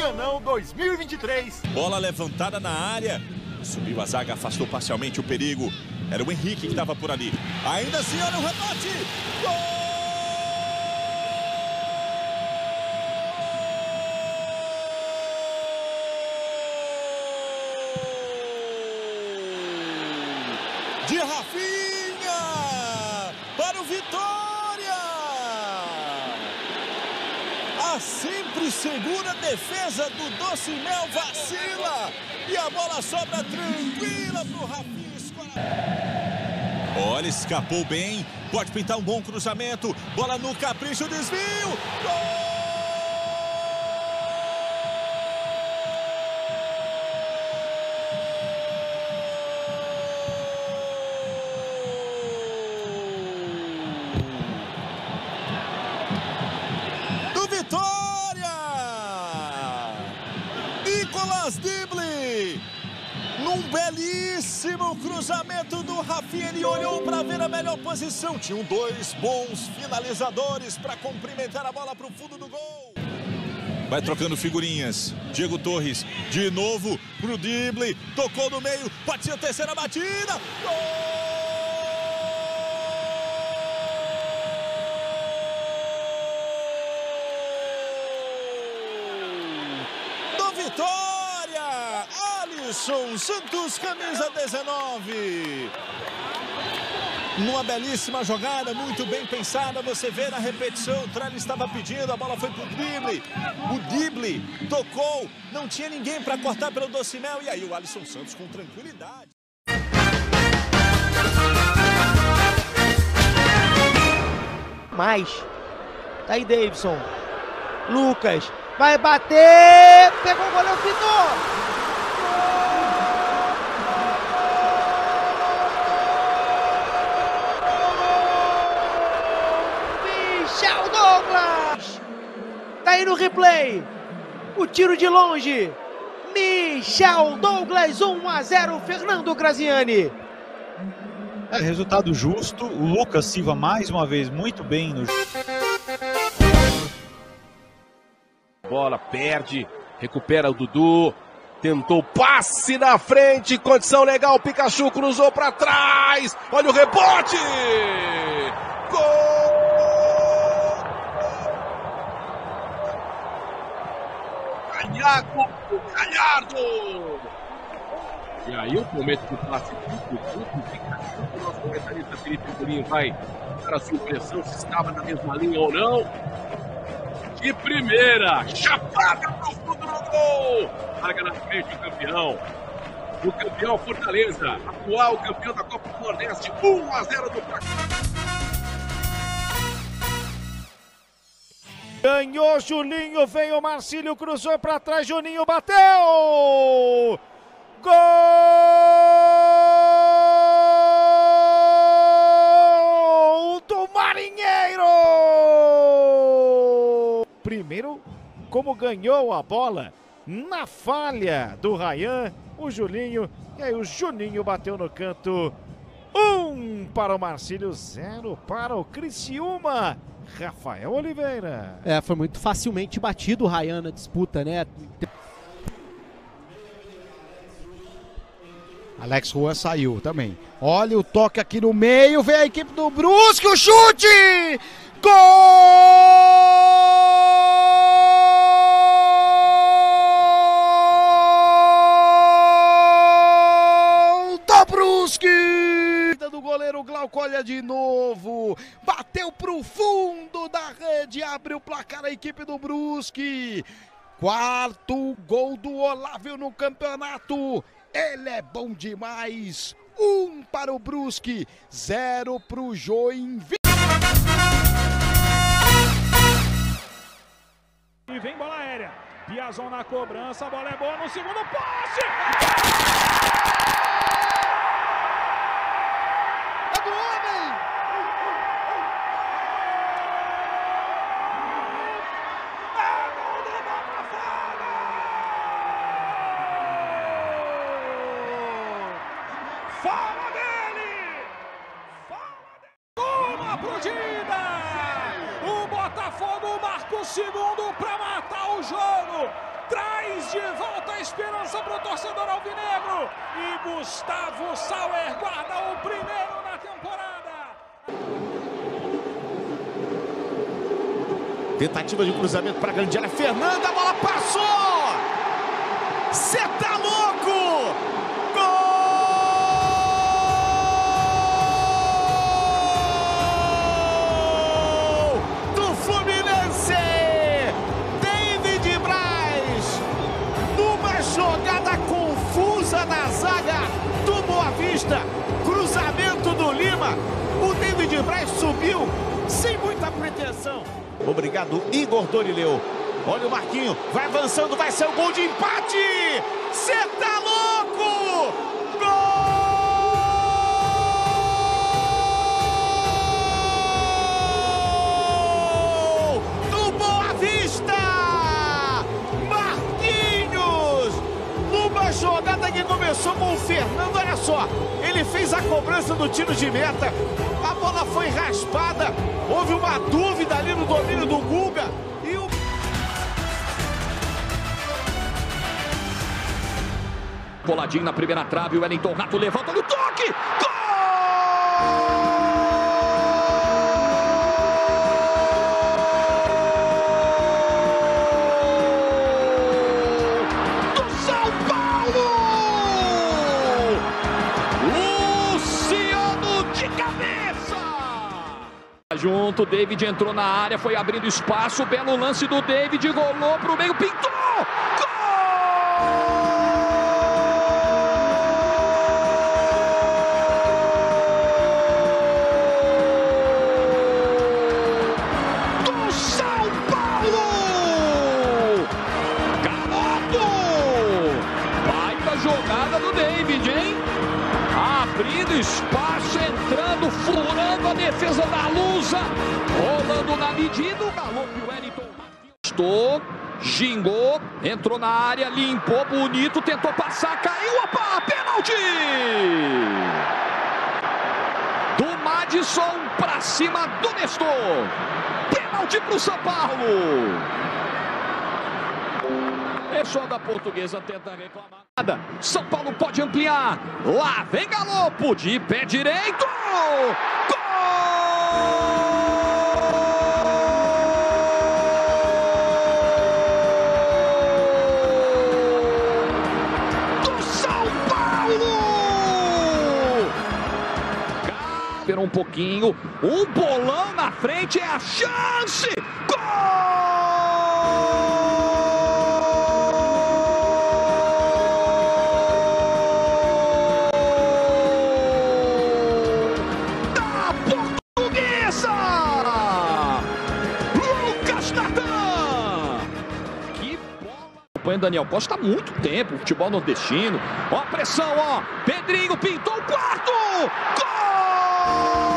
Maracanã 2023. Bola levantada na área. Subiu a zaga, afastou parcialmente o perigo. Era o Henrique que estava por ali. Ainda assim, olha o rebote. Gol! De Rafinha para o Vitória. A sempre segura defesa do Docimel vacila e a bola sobra tranquila para o Rafinha escorar. Olha, escapou bem, pode pintar um bom cruzamento, bola no capricho, desvio, gol! Dibble, num belíssimo cruzamento do Rafinha, ele olhou para ver a melhor posição. Tinham dois bons finalizadores para cumprimentar a bola para o fundo do gol. Vai trocando figurinhas. Diego Torres, de novo pro Dibble, tocou no meio, pode ser a terceira batida. Gol! Vitória! Alisson Santos, camisa 19. Numa belíssima jogada, muito bem pensada. Você vê na repetição, o Trelli estava pedindo, a bola foi pro Dibble. O Dibble tocou, não tinha ninguém para cortar pelo Docimel. E aí o Alisson Santos com tranquilidade. Mais. Tá aí Davidson. Lucas. Vai bater, pegou o goleiro, fitou! Michel Douglas! Tá aí no replay, o tiro de longe. Michel Douglas, 1-0, Fernando Graziani. Resultado justo, o Lucas Silva mais uma vez muito bem no jogo. Bola perde, recupera o Dudu, tentou passe na frente, condição legal, Pikachu cruzou para trás, olha o rebote! Gol! Galhardo! E aí o momento do passe do Pikachu, o nosso comentarista Felipe Purinho vai dar a sua impressão se estava na mesma linha ou não. De primeira, chapada pro fundo do gol. Larga na frente o campeão. O campeão Fortaleza, atual campeão da Copa do Nordeste, 1-0 do placar. Ganhou Juninho, veio Marcílio, cruzou para trás, Juninho bateu! Gol do Marinheiro! Primeiro, como ganhou a bola na falha do Ryan, o Julinho, e aí o Juninho bateu no canto. 1 para o Marcílio, 0 para o Criciúma. Rafael Oliveira. Foi muito facilmente batido o Ryan na disputa, né? Alex Juan saiu também. Olha o toque aqui no meio, vem a equipe do Brusque, o chute! Gol do Brusque! Do goleiro Glauco, olha de novo, bateu pro fundo da rede, abre o placar a equipe do Brusque. Quarto gol do Olávio no campeonato. Ele é bom demais. 1 para o Brusque, 0 para o Joinville. E vem bola aérea. Piazon na cobrança, a bola é boa no segundo poste. É do homem. Fala dele! Uma aplaudida! O Botafogo marca o segundo para matar o jogo. traz de volta a esperança para o torcedor alvinegro. E Gustavo Sauer guarda o primeiro na temporada. Tentativa de cruzamento para a grande área. Fernanda, a bola passou! Cê tá louco! Gol do Fluminense! David Braz, numa jogada confusa na zaga do Boa Vista. Cruzamento do Lima. O David Braz subiu sem muita pretensão. Obrigado, Igor Dorileu. Olha o Marquinho, vai avançando, vai ser o gol de empate! Cê tá louco! Gol do Boa Vista! Marquinhos! Numa jogada que começou com o Fernando, olha só, ele fez a cobrança do tiro de meta, a bola foi raspada, houve uma dúvida ali no domínio do Guga e o... Coladinho na primeira trave, o Wellington Rato levanta no toque! Gol! Do São Paulo! Luciano de cabeça! Junto, David entrou na área, foi abrindo espaço, belo lance do David, golou pro meio, pintou! Gol! Jogada do David, hein? Abrindo espaço, entrando, furando a defesa da Lusa, rolando na medida, o galope, o Wellington estou, gingou, entrou na área, limpou, bonito, tentou passar, caiu, opa, pênalti! Do Madison pra cima do Nestor, pênalti pro São Paulo! Pessoal da Portuguesa tenta reclamar. São Paulo pode ampliar. Lá vem Galopo de pé direito. Gol! Do São Paulo! Esperou um pouquinho. Um bolão na frente é a chance. Gol! Daniel Costa há muito tempo, futebol nordestino. Ó a pressão, ó. Pedrinho pintou o quarto! Gol!